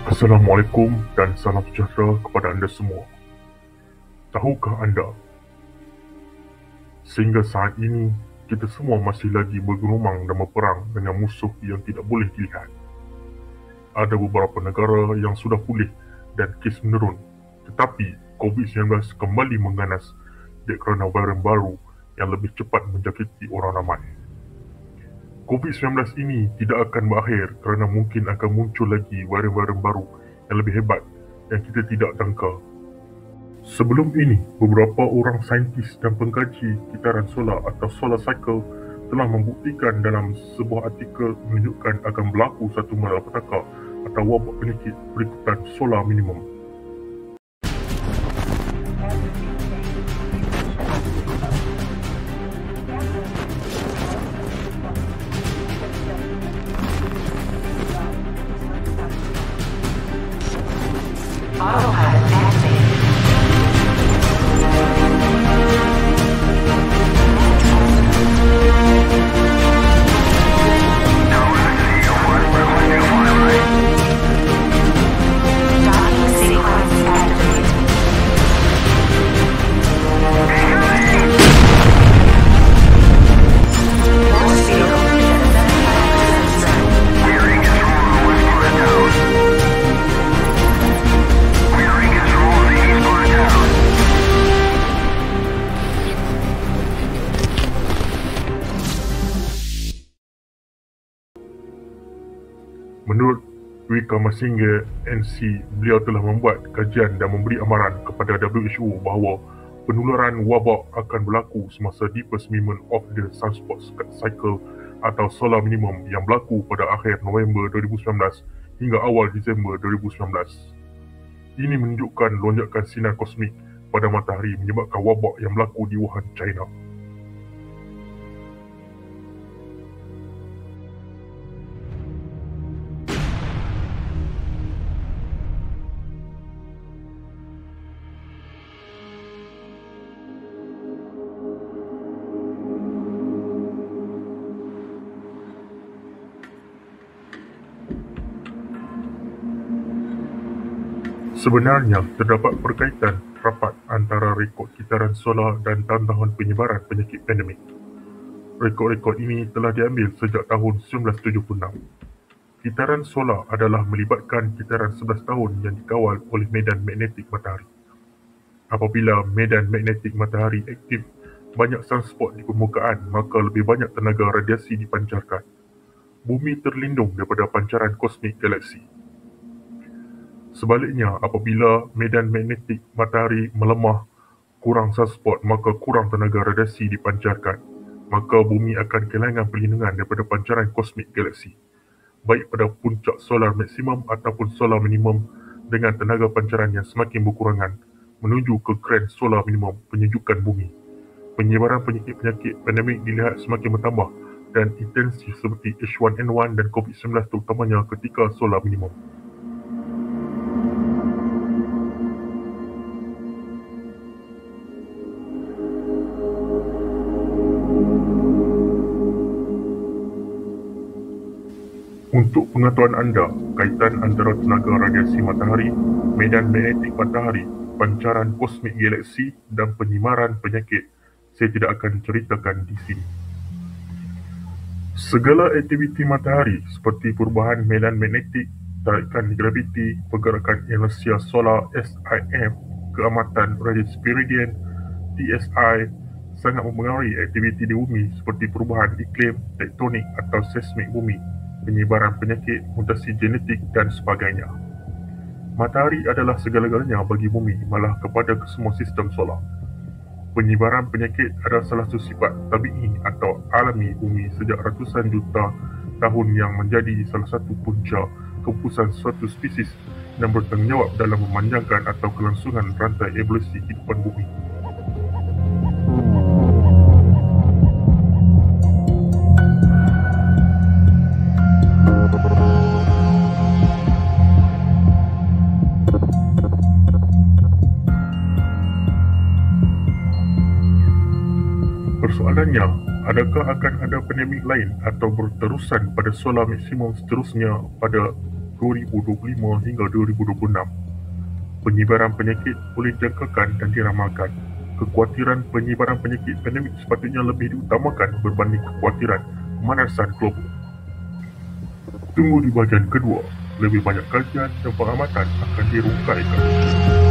Assalamualaikum dan salam sejahtera kepada anda semua. Tahukah anda, sehingga saat ini, kita semua masih lagi bergumam dan berperang dengan musuh yang tidak boleh dilihat. Ada beberapa negara yang sudah pulih dan kes menurun, tetapi COVID-19 kembali mengganas kerana varian baru yang lebih cepat menjangkiti orang ramai. COVID-19 ini tidak akan berakhir kerana mungkin akan muncul lagi varian-varian baru yang lebih hebat yang kita tidak jangka. Sebelum ini, beberapa orang saintis dan pengkaji kitaran solar atau solar cycle telah membuktikan dalam sebuah artikel menunjukkan akan berlaku satu malapetaka atau wabak penyakit berikutan solar minimum. Autopilot activated. Docking sequence activated. Launch vehicle is at 75% strength. Menurut Wickramasinghe NC, beliau telah membuat kajian dan memberi amaran kepada WHO bahawa penularan wabak akan berlaku semasa deepest minimum of the sunspot cycle atau solar minimum yang berlaku pada akhir November 2019 hingga awal Disember 2019. Ini menunjukkan lonjakan sinar kosmik pada matahari menyebabkan wabak yang berlaku di Wuhan, China. Sebenarnya, terdapat perkaitan rapat antara rekod kitaran solar dan tahun-tahun penyebaran penyakit pandemik. Rekod-rekod ini telah diambil sejak tahun 1976. Kitaran solar adalah melibatkan kitaran 11 tahun yang dikawal oleh medan magnetik matahari. Apabila medan magnetik matahari aktif, banyak sunspot di permukaan, maka lebih banyak tenaga radiasi dipancarkan. Bumi terlindung daripada pancaran kosmik galaksi. Sebaliknya, apabila medan magnetik matahari melemah, kurang sunspot, maka kurang tenaga radiasi dipancarkan. Maka bumi akan kehilangan perlindungan daripada pancaran kosmik galaksi, baik pada puncak solar maksimum ataupun solar minimum dengan tenaga pancaran yang semakin berkurangan menuju ke grand solar minimum penyejukan bumi. Penyebaran penyakit-penyakit pandemik dilihat semakin bertambah dan intensif seperti H1N1 dan COVID-19 terutamanya ketika solar minimum. Untuk pengetahuan anda, kaitan antara tenaga radiasi matahari, medan magnetik matahari, pancaran kosmik galaksi dan penyimaran penyakit, saya tidak akan ceritakan di sini. Segala aktiviti matahari seperti perubahan medan magnetik, tarikan graviti, pergerakan inersia solar SIM, keamatan radius peridian TSI sangat mempengaruhi aktiviti di bumi seperti perubahan iklim, tektonik atau seismik bumi, penyebaran penyakit, mutasi genetik dan sebagainya. Matahari adalah segala-galanya bagi bumi, malah kepada kesemua sistem solar. Penyebaran penyakit adalah salah satu sifat tabi'i atau alami bumi sejak ratusan juta tahun yang menjadi salah satu punca keputusan suatu spesies dan bertanggungjawab dalam memanjangkan atau kelangsungan rantai evolusi kehidupan bumi. Persoalannya, adakah akan ada pandemik lain atau berterusan pada solar maksimum seterusnya pada 2025 hingga 2026. Penyebaran penyakit boleh dijangkakan dan diramalkan. Kekhawatiran penyebaran penyakit pandemik sepatutnya lebih diutamakan berbanding kekhawatiran pemanasan global. Tunggu di bahagian kedua. Lebih banyak kajian dan pengamatan akan dirungkaikan.